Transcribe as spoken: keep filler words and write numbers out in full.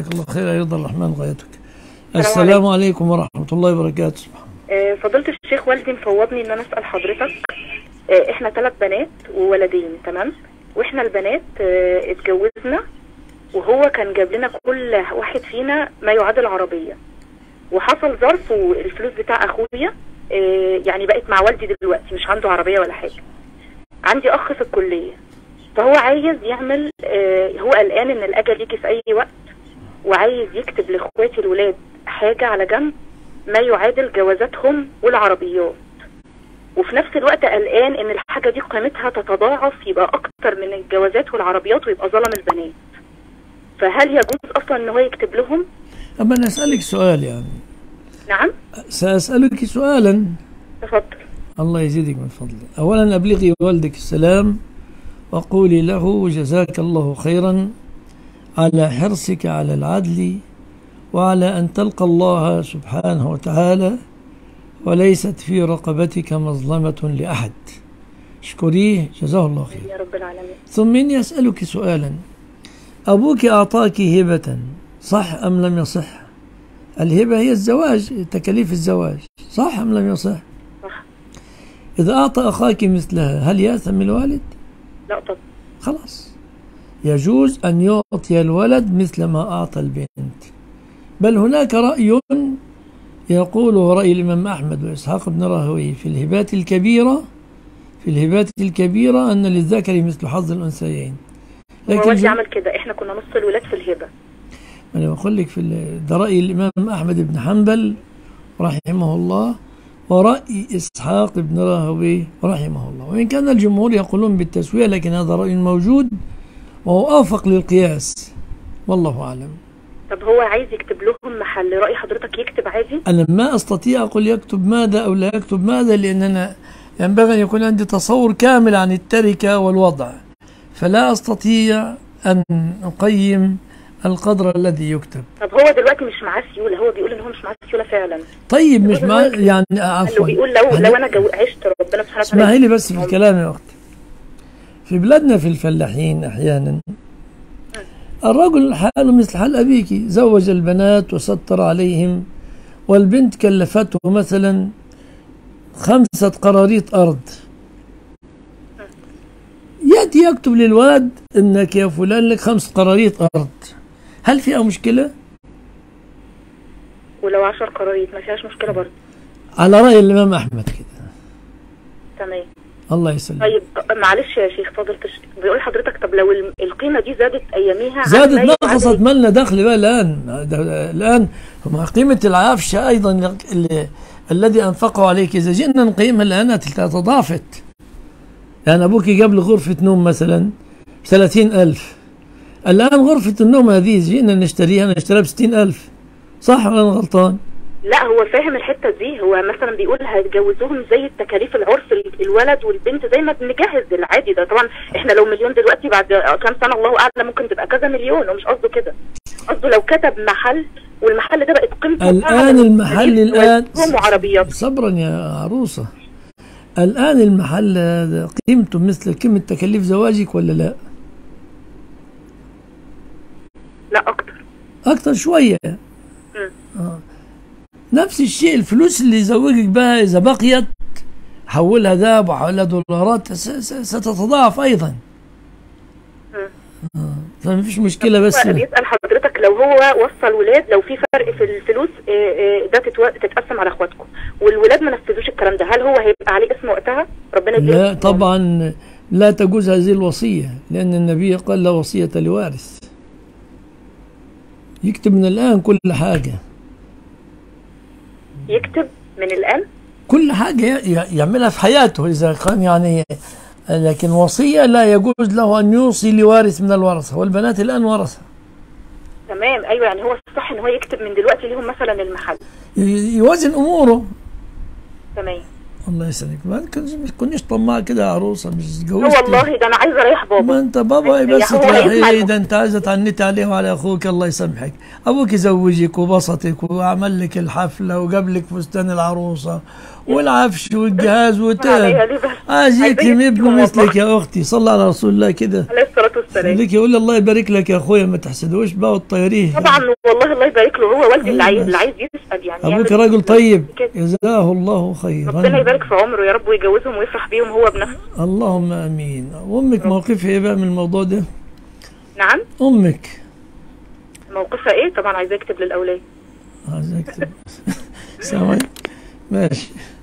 جزاك الله خير. يرضى الرحمن غايتك. السلام عليكم ورحمة الله وبركاته. فضيلة الشيخ، والدي مفوضني ان انا اسأل حضرتك. احنا ثلاث بنات وولدين، تمام؟ واحنا البنات اتجوزنا وهو كان جاب لنا كل واحد فينا ما يعادل عربية، وحصل ظرف والفلوس بتاع اخويا يعني بقت مع والدي دلوقتي، مش عنده عربية ولا حاجة. عندي اخ في الكلية، فهو عايز يعمل، هو قلقان ان الاجل يجي في اي وقت، وعايز يكتب لاخواتي الولاد حاجة على جنب ما يعادل جوازاتهم والعربيات، وفي نفس الوقت قلقان ان الحاجة دي قيمتها تتضاعف، يبقى اكتر من الجوازات والعربيات ويبقى ظلم البنات. فهل يجوز اصلا ان هو يكتب لهم؟ اما انا اسألك سؤال يعني. نعم؟ سأسألك سؤالا. تفضل. الله يزيدك من فضله. اولا ابلغي والدك السلام وقولي له جزاك الله خيرا على حرصك على العدل وعلى أن تلقى الله سبحانه وتعالى وليست في رقبتك مظلمة لأحد. اشكريه جزاه الله خير يا رب العالمين. ثم إني أسألك سؤالا. أبوك أعطاك هبة صح أم لم يصح؟ الهبة هي الزواج، تكاليف الزواج، صح أم لم يصح؟ صح. إذا أعطى أخاك مثلها هل يأثم الوالد؟ لا طبعا. خلاص، يجوز أن يعطي الولد مثل ما أعطى البنت. بل هناك رأي يقوله رأي الإمام أحمد وإسحاق بن راهويه في الهبات الكبيرة في الهبات الكبيرة أن للذكر مثل حظ الأنثيين. لكن والدي عمل كده، إحنا كنا نص الولاد في الهبة. أنا بقول لك في ده رأي الإمام أحمد بن حنبل رحمه الله ورأي إسحاق بن راهويه رحمه الله، وإن كان الجمهور يقولون بالتسوية، لكن هذا رأي موجود وهو أوفق للقياس، والله أعلم. طب هو عايز يكتب لهم محل، رأي حضرتك يكتب عادي؟ أنا ما أستطيع أقول يكتب ماذا أو لا يكتب ماذا، لأننا ينبغي أن يكون عندي تصور كامل عن التركة والوضع، فلا أستطيع أن أقيم القدر الذي يكتب. طب هو دلوقتي مش معاه سيولة، هو بيقول إن هو مش معاه سيولة فعلا. طيب مش معاه يعني، عفوا بيقول لو لو أنا جو عشت ربنا سبحانه وتعالى. اسمعي لي بس في الكلام يا أختي. في بلادنا في الفلاحين أحيانا الرجل حاله مثل حال أبيك، زوج البنات وستر عليهم، والبنت كلفته مثلا خمسة قراريط أرض، يأتي يكتب للولد إنك يا فلان لك خمس قراريط أرض، هل فيها مشكلة؟ ولو عشر قراريط ما فيهاش مشكلة برضه؟ على رأي الإمام أحمد كده. تمام. الله يسلمك. طيب معلش يا شيخ فضل، بيقول حضرتك طب لو القيمة دي زادت أياميها زادت نقصت ما لنا دخل بقى الآن. الآن قيمة العفش أيضا اللي الذي أنفقه عليك إذا جئنا نقيمها الآن تضاعفت. يعني أبوك جاب لي غرفة نوم مثلا بثلاثين ألف، الآن غرفة النوم هذه جئنا نشتريها نشتريها بستين ألف، صح ولا أنا غلطان؟ لا هو فاهم الحته دي، هو مثلا بيقول هيتجوزوهم زي التكاليف العرف الولد والبنت زي ما بنجهز العادي ده. طبعا احنا لو مليون دلوقتي بعد كام سنه الله اعلم ممكن تبقى كذا مليون، ومش قصده كده، قصده لو كتب محل والمحل ده بقت قيمته الان المحل الان هم عربيات. صبرا يا عروسه، الان المحل قيمته مثل قيمه تكاليف زواجك ولا لا؟ لا اكتر اكتر شويه. اه نفس الشيء الفلوس اللي يزوجك بها إذا بقيت حولها ذهب وحولها دولارات ستتضاعف أيضا. آه. فما فيش مشكلة. بس بيسأل حضرتك لو هو وصى الولاد لو في فرق في الفلوس ده تتقسم على اخواتكم، والولاد ما نفذوش الكلام ده، هل هو هيبقى عليه اسم وقتها؟ ربنا يديله. لا طبعا لا تجوز هذه الوصية، لأن النبي قال لا وصية لوارث. يكتب من الآن كل حاجة، يكتب من الآن كل حاجة يعملها في حياته إذا كان يعني، لكن وصية لا يجوز له أن يوصي لوارث من الورثة، والبنات الآن ورثة. تمام. أيوة يعني هو الصح إن هو يكتب من دلوقتي لهم مثلا المحل، يوازن أموره. تمام. الله يسعدك. ما كنتش ما تكونيش طماع كده يا عروسه، مش لا اتجوزتي. والله ده انا عايزه اريح بابا. ما انت بابا يعني بس هو هيسمع تريحيه، الموضوع. ده انت عايزه تعنتي عليه وعلى اخوك. الله يسامحك، ابوك يزوجك وبسطك وعمل لك الحفله وجاب لك فستان العروسه والعفش والجهاز عليا وتاب. ليه بس؟ اجيك عايزة ابن والله. مثلك يا اختي، صلى على رسول الله كده. عليه الصلاه والسلام. لك يقول الله يبارك لك يا اخويا، ما تحسدوش بقى وتطيريه. طبعا والله الله يبارك له، هو والدي اللي أيوة. عايز اللي عايز يسال يعني. ابوك يعمل راجل طيب، كده. جزاه الله خيرا. ربنا يبارك في عمره يا رب ويجوزهم ويفرح بيهم هو بنفسه. اللهم امين. وامك موقفها ايه بقى من الموضوع ده؟ نعم. امك موقفها ايه؟ طبعا عايزاه يكتب للاولاد. عايز اكتب. سامعك؟ ماشي.